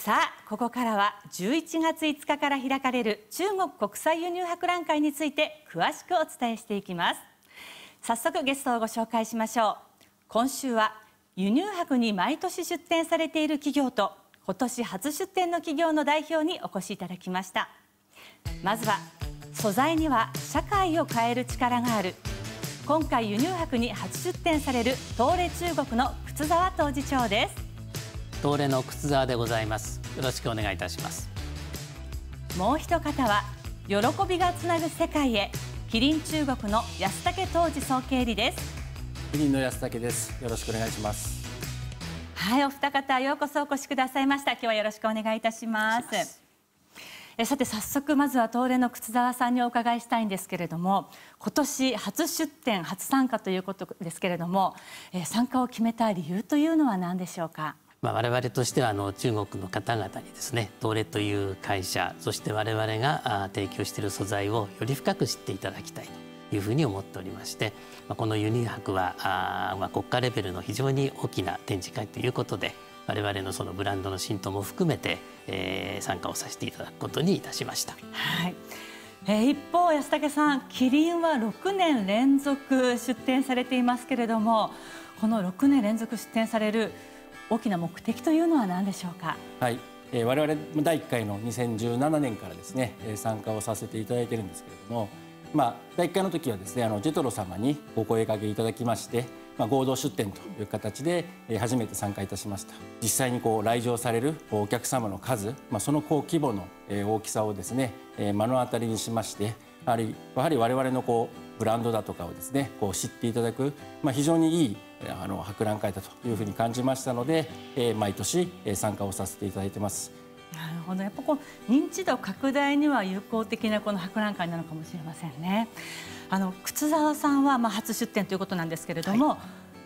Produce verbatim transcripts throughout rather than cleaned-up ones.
さあ、ここからはじゅういちがついつかから開かれる中国国際輸入博覧会について詳しくお伝えしていきます。早速ゲストをご紹介しましょう。今週は輸入博に毎年出展されている企業と今年初出展の企業の代表にお越しいただきました。まずは素材には社会を変える力がある。今回輸入博に初出展される東レ中国の靴沢東次長です。 東レの靴沢でございます。よろしくお願いいたします。 もう一方は喜びがつなぐ世界へ、キリン中国の安武東次総経理です。 キリンの安武です。よろしくお願いします。 はい、お二方ようこそお越しくださいました。今日はよろしくお願いいたします。えさて早速まずは東レの靴沢さんにお伺いしたいんですけれども、今年初出展初参加ということですけれども、え参加を決めた理由というのは何でしょうか。 まあ、我々としてはあの中国の方々にですね、東レという会社、そして我々が提供している素材をより深く知っていただきたいというふうに思っておりまして、この輸入博はあ、まあ、国家レベルの非常に大きな展示会ということで、我々のそのブランドの浸透も含めて、えー、参加をさせていただくことにいたしました。 はい。えー、一方安武さん、キリンはろくねん連続出展されていますけれども、このろくねん連続出展される大きな目的というのは何でしょうか。 はい、えー、我々だいいっかいのにせんじゅうななねんからですね、えー、参加をさせていただいているんですけれども、まあ、だいいっかいの時はですね、あのジェトロ様にお声掛けいただきまして、まあ、合同出展という形で初めて参加いたしました。実際にこう来場されるお客様の数、まあ、そのこう規模の大きさをですね目の当たりにしまして、やはりやはり我々のこうブランドだとかをですねこう知っていただく、まあ、非常にいいあの博覧会だというふうに感じましたので、毎年参加をさせていただいてます。 なるほど、やっぱこう認知度拡大には有効的なこの博覧会なのかもしれませんね。あの靴沢さんはまあ初出展ということなんですけれども、はい、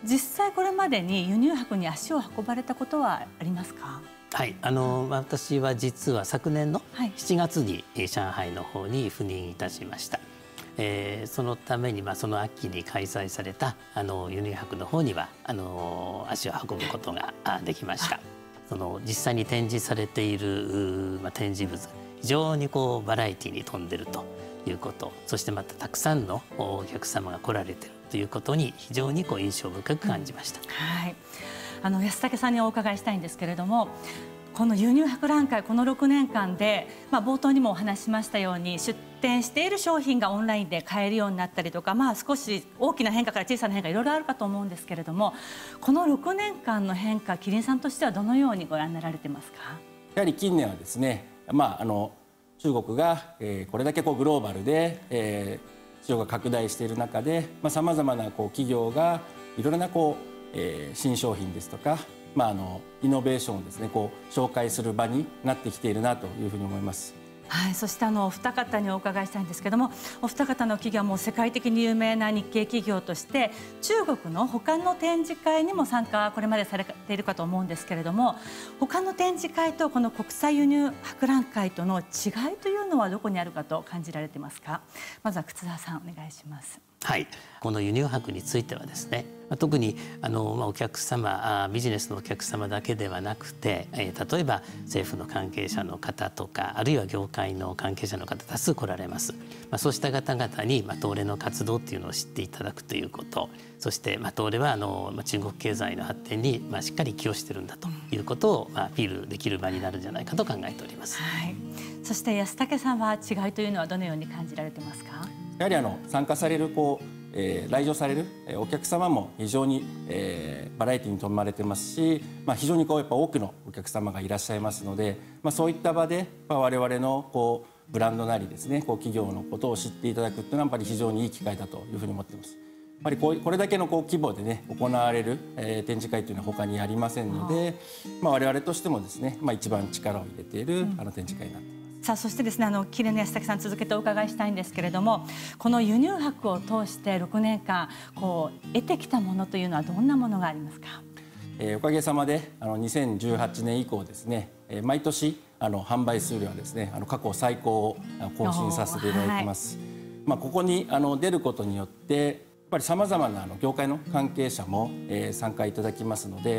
実際これまでに輸入博に足を運ばれたことはありますか。 はい、あの私は実は昨年のしちがつに上海の方に赴任いたしました。えー、そのために、まあ、その秋に開催されたあの輸入博の方にはあの足を運ぶことができました。その実際に展示されている、まあ、展示物、非常にこうバラエティに富んでいるということ、そしてまたたくさんのお客様が来られているということに非常にこう印象深く感じました。 はい、あの安武さんにお伺いしたいんですけれども、この輸入博覧会このろくねんかんで、まあ、冒頭にもお話ししましたように出展している商品がオンラインで買えるようになったりとか、まあ、少し大きな変化から小さな変化いろいろあるかと思うんですけれども、このろくねんかんの変化、キリンさんとしてはどのようにご覧になられてますか。 やはり近年はですね、まあ、あの中国が、えー、これだけこうグローバルで、えー、市場が拡大している中でさまざ、まなこう企業がいろいろなこう、えー、新商品ですとか、まあ、あのイノベーションをですねこう紹介する場になってきているなというふうに思います。 はい、そしてあのお二方にお伺いしたいんですけども、お二方の企業も世界的に有名な日系企業として中国の他の展示会にも参加これまでされているかと思うんですけれども、他の展示会とこの国際輸入博覧会との違いというのはどこにあるかと感じられてますか。まずは靴沢さんお願いします。 はい、この輸入博についてはですね、特にあの、まあ、お客様ビジネスのお客様だけではなくて、えー、例えば政府の関係者の方とか、あるいは業界の関係者の方多数来られます。まあ、そうした方々に、まあ、東レの活動っていうのを知っていただくということ、そして、まあ、東レはあの、まあ、中国経済の発展に、まあ、しっかり寄与してるんだということを、まあ、アピールできる場になるんじゃないかと考えております。 はい、そして安武さんは違いというのはどのように感じられてますか。 やはりあの参加されるこう、えー、来場されるお客様も非常に、えー、バラエティに富まれてますし、まあ、非常にこうやっぱ多くのお客様がいらっしゃいますので、まあ、そういった場で、まあ、我々のこうブランドなりですねこう企業のことを知っていただくっていうのはやっぱり非常にいい機会だというふうに思っています。やっぱりこうこれだけのこう規模でね行われる、えー、展示会というのは他にありませんので、まあ、我々としてもですね、まあ、一番力を入れている、うん、あの展示会になっています。 さあそしてですね、あのキリンの安武さん続けてお伺いしたいんですけれども、この輸入博を通してろくねんかんこう得てきたものというのはどんなものがありますか。 えー、おかげさまであのにせんじゅうはちねん以降ですね、えー、毎年あの販売数量はですねあの過去最高を更新させていただいてます。はい、まあ、ここにあの出ることによってやっぱりさまざまなあの業界の関係者も、えー、参加いただきますので、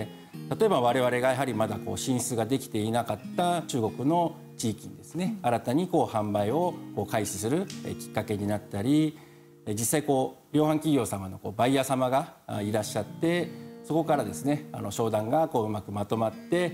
例えば我々がやはりまだこう進出ができていなかった中国の地域にですね、新たにこう販売をこう開始するきっかけになったり、実際こう量販企業様のこうバイヤー様がいらっしゃって、そこからですねあの商談がこううまくまとまって、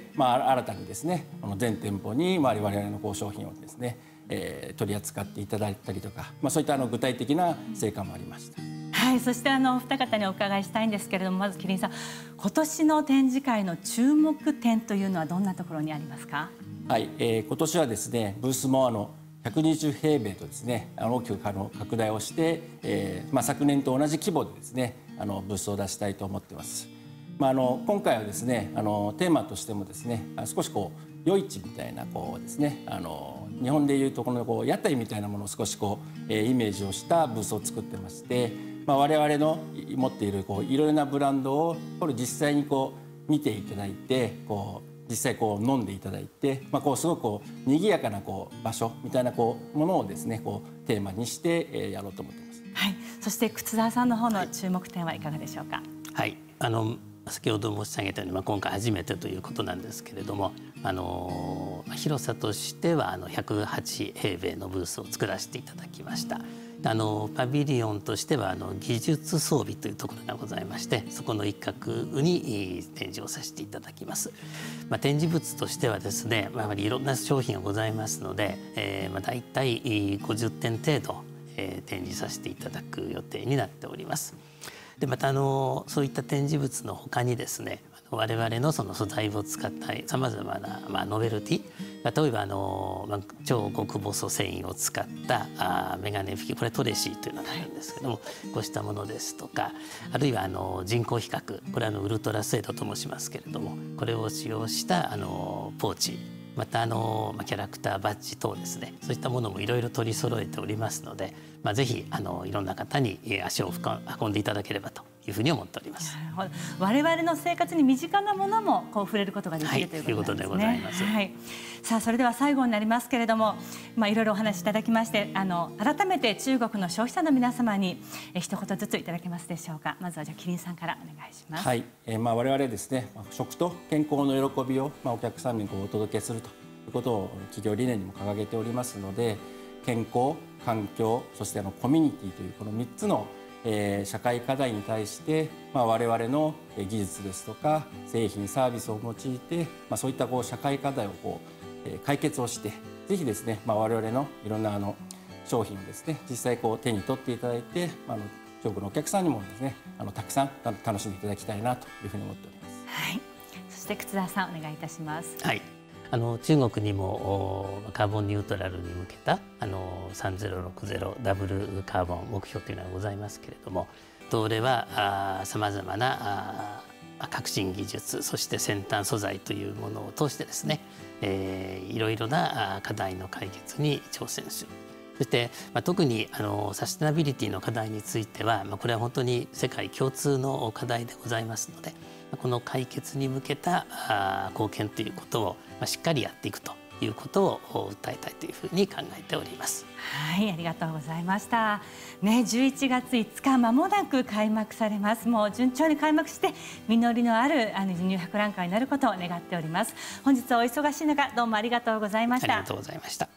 まあ、新たにですねあの全店舗に我々のこう商品をですね、えー、取り扱っていただいたりとか、まあ、そういったあの具体的な成果もありました。 はい、そしてあのお二方にお伺いしたいんですけれども、まずキリンさん、今年の展示会の注目点というのはどんなところにありますか？ はい、えー、今年はですねブースもあのひゃくにじゅうへいべいとですねあの大きくあの拡大をして、えーまあ、昨年と同じ規模でですねあのブースを出したいと思っています。まあ、あの今回はですねあのテーマとしてもですね少しこう夜市みたいなこうですねあの日本でいうとこのこう屋台みたいなものを少しこう、えー、イメージをしたブースを作ってまして、まあ、我々の持っているこういろいろなブランドをこれ実際にこう見ていただいて、こう実際こう飲んでいただいて、まあ、こうすごくこう賑やかなこう場所みたいなこうものをですねこうテーマにして、えー、やろうと思っています。 はい、そして靴澤さんの方の注目点はいかがでしょうか？ はい、あの先ほど申し上げたように、まあ、今回初めてということなんですけれども、あの広さとしてはあのひゃくはちへいべいのブースを作らせていただきました。あのパビリオンとしてはあの技術装備というところがございまして、そこの一角に展示をさせていただきます。まあ、展示物としてはですね、まあ、やはりいろんな商品がございますので、えー、まあ大体ごじゅってん程度、えー、展示させていただく予定になっております。でまたあのそういった展示物のほかにですね、我々のその素材を使ったさまざまな、まあ、ノベルティ、例えばあの、まあ、超極細繊維を使ったあメガネ拭き、これトレシーというのがあるんですけども、こうしたものですとか、あるいはあの人工皮革、これはあのウルトラスエードと申しますけれども、これを使用したあのポーチ、またあのキャラクターバッジ等ですね、そういったものもいろいろ取り揃えておりますので、まあ、ぜひあのいろんな方に足を運んでいただければというふうに思っております。 我々の生活に身近なものもこう触れることができる、はい、ということですね。ということでございます。はい、さあそれでは最後になりますけれども、まあいろいろお話しいただきまして、あの改めて中国の消費者の皆様にえ一言ずついただけますでしょうか。まずはじゃあキリンさんからお願いします。 はい、えー、まあ我々ですね、食と健康の喜びをまあお客さんにこうお届けするということを企業理念にも掲げておりますので、健康、環境、そしてあのコミュニティというこのみっつのえー、社会課題に対して、まあ、我々の技術ですとか製品サービスを用いて、まあ、そういったこう社会課題をこう、えー、解決をして、ぜひですね、まあ、我々のいろんなあの商品をですね実際こう手に取っていただいて、まあ、あの中国のお客さんにもですねあのたくさん楽しんでいただきたいなというふうに思っております。 はい、そして靴澤さんお願いいたします。 はい、あの中国にもカーボンニュートラルに向けたあのさんぜろろくぜろダブルカーボン目標というのがございますけれども、東レはさまざまなあ革新技術、そして先端素材というものを通してですね、えー、いろいろな課題の解決に挑戦する。そして、まあ、特にあのサステナビリティの課題については、まあ、これは本当に世界共通の課題でございますので、この解決に向けたあ貢献ということを、まあ、しっかりやっていくということを訴えたいというふうに考えております。 はい、ありがとうございました。ね、じゅういちがついつかまもなく開幕されます。もう順調に開幕して実りのあるあの輸入博覧会になることを願っております。本日はお忙しい中どうもありがとうございました。 ありがとうございました。